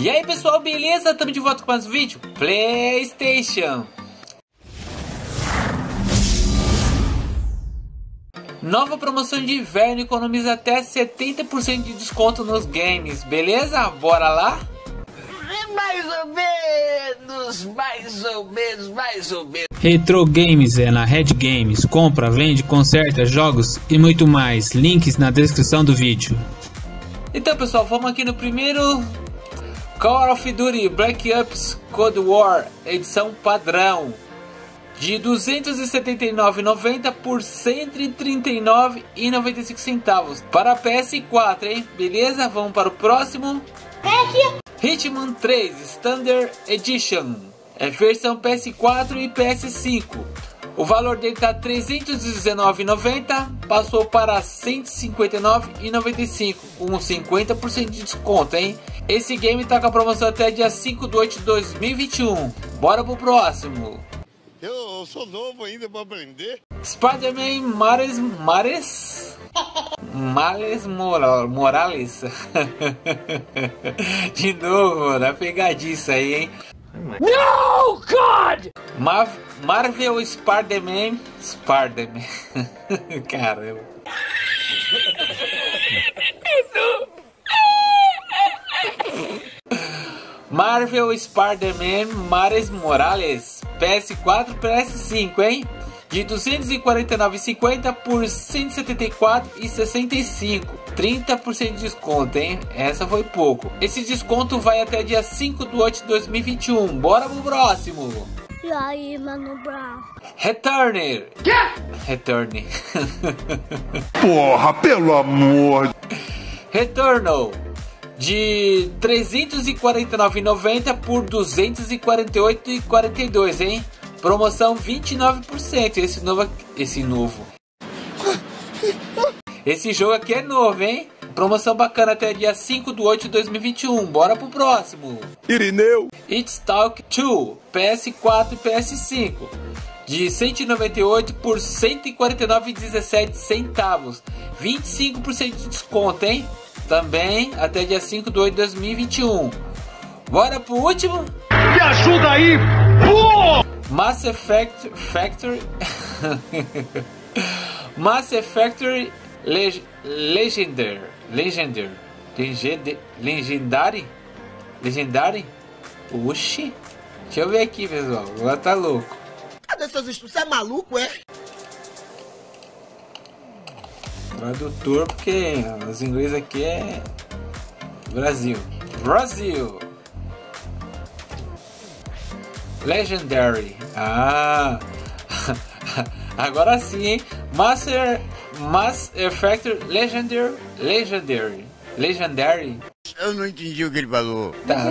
E aí pessoal, beleza? Estamos de volta com mais um vídeo PlayStation. Nova promoção de inverno, economiza até 70% de desconto nos games, beleza? Bora lá? Mais ou menos. Retro Games é na Red Games. Compra, vende, conserta, jogos e muito mais. Links na descrição do vídeo. Então pessoal, vamos aqui no primeiro Call of Duty Black Ops Cold War, edição padrão, de R$ 279,90 por R$ 139,95 para PS4, hein? Beleza? Vamos para o próximo. Hitman 3 Standard Edition, é versão PS4 e PS5. O valor dele tá R$ 319,90, passou para R$ 159,95, com 50% de desconto, hein? Esse game tá com a promoção até dia 5/8/2021. Bora pro próximo. Eu sou novo ainda para aprender. Spider-Man Morales. De novo, na pegadiça aí, hein? No, God! Marvel Spider-Man. Caramba. Marvel Spider-Man Miles Morales, PS4 e PS5, hein? De R$ 249,50 por R$ 174,65. 30% de desconto, hein? Essa foi pouco. Esse desconto vai até dia 5/8/2021. Bora pro próximo. E aí, Mano Brown? Returner. Porra, pelo amor. Returnal. De R$ 349,90 por R$ 248,42, hein? Promoção 29%. Esse jogo aqui é novo, hein? Promoção bacana até dia 5/8/2021. Bora pro próximo. Irineu. It's Talk 2, PS4 e PS5. De R$ 198 por R$ 149,17. 25% de desconto, hein? Também até dia 5/8/2021. Bora pro último. Me ajuda aí, pô! Mass Effect Factory. Mass Effect Legendary. Oxi. Deixa eu ver aqui, pessoal. Agora tá louco. Cadê seus estudos? Você é maluco, é? Tradutor, porque os inglês aqui é Brasil. Legendary. Agora sim, hein? Mass Effect Legendary. Eu não entendi o que ele falou. Tá.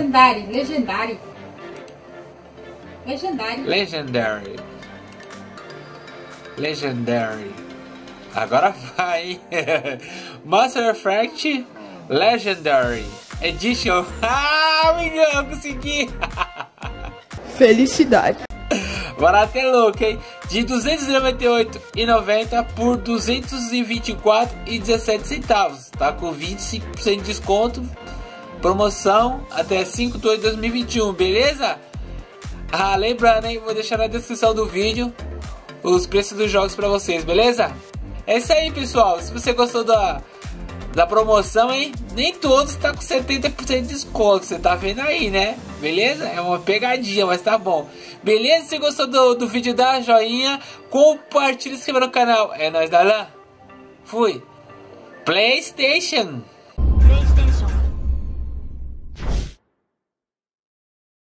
Legendary. Agora vai, hein? Mass Effect Legendary Edition. Menino, eu consegui. Felicidade. Barato é louco, hein? De R$ 298,90 por R$ 224,17. Tá com 25% de desconto. Promoção até 5/8/2021, beleza? Lembrando, hein? Vou deixar na descrição do vídeo os preços dos jogos pra vocês, beleza? É isso aí, pessoal. Se você gostou da promoção, hein? Nem todos tá com 70% de desconto. Você tá vendo aí, né? Beleza? É uma pegadinha, mas tá bom. Beleza? Se você gostou do vídeo, dá joinha. Compartilha e se inscreva no canal. É nóis da LAN. Fui. PlayStation.